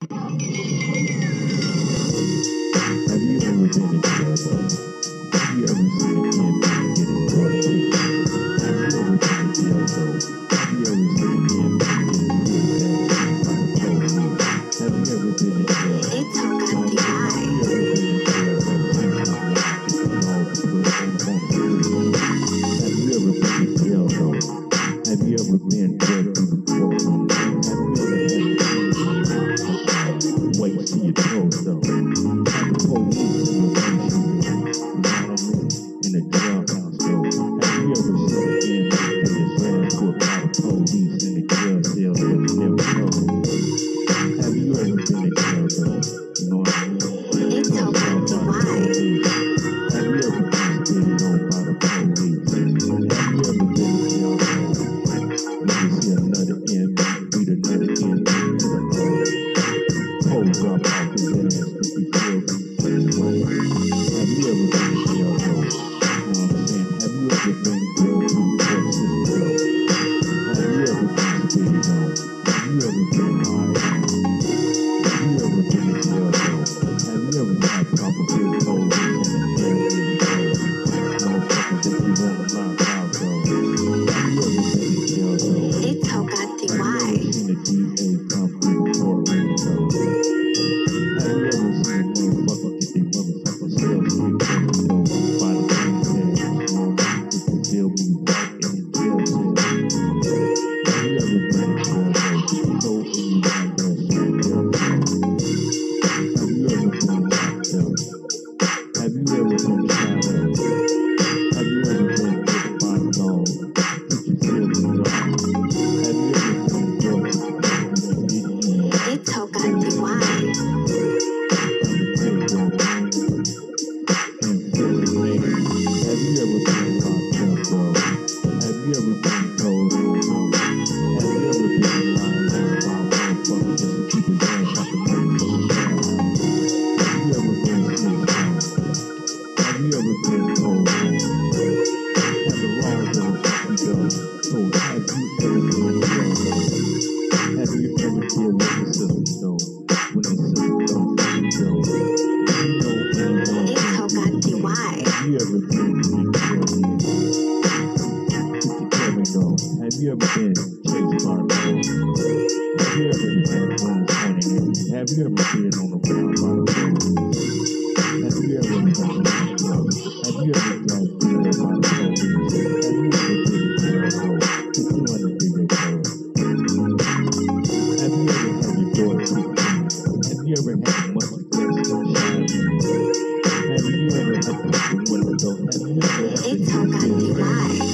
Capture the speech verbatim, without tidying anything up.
Have you ever been in jail though? Have you ever seen a kid get his butt kicked? Have you ever been in jail though? Have you ever seen a kid get his foot bashed by the police? Have you ever been in jail? It's all got the Have eye. you ever been in jail though? Seen something like this, you know, because I'm on the street. Have you ever been in jail though? Have you ever been drugged through the courtroom? Have you ever had to wait till your toes though? Have the police in your face, you know what I mean? In a jailhouse though. Have you ever seen an inmate get his ass whooped by the police in the jail cell but you never told? Have you ever been in jail though? You know what I mean? It's all got the eye. Have you ever been spitted on by the police? Have you ever been in jail though? When you see another inmate beat another inmate to the uh, pole drop off his ass if you feel me? Have you ever been in jail though? You know what I'm saying? Have you ever been drugged through the court system though? Have you ever been spitted on? Have you ever been lied on? Have you ever been in jail though? Have you ever had proper good police and an inmate though? Motherfuckers that you wanna knock out though? Have you ever been in jail though? It's all got the Have you eye. ever seen a D A come through the courtroom though? Have you ever seen a motherfucker get their motherfucker cells kicked up, you know, by the kingpins, you know, if you feel me, right in the jail cell? Have you ever been in jail though? Did you go and you got that shit in jail cell? Have you ever been locked up? Have you ever been shot up? Have you ever been hit by a dog? Did you feel me, dog? Have you ever been drugged to the point when you didn't even It's all got the eye. undertake your pain and feel it, man? Have you ever been locked up, bro? Have you ever been told on, bro? Have you ever been lying on by a motherfucker just to keep his ass out the motherfucking jailhouse? Have you ever been snitched on? Have you ever been told on? Have the laws ever fuck you though? So have you ever been in jail though? Have you ever deal with the system though? When the system don't fuck you though? Do you know anyone It's all got the been in jail? eye. Have you ever been in jail yet? Could you tell me though? Have you ever been chased by a dog? Have you ever had guns pointed at you? Have you ever been on the ground by the police? Have you ever been in jail? Have you ever got beat up by the police? Have you ever been in jail though? Did you understand that though? Have you ever had your door kicked in? Have you ever had a muscle flash shot at you? Have you ever had to hit the window though? Have you ever had to It's all got the eye.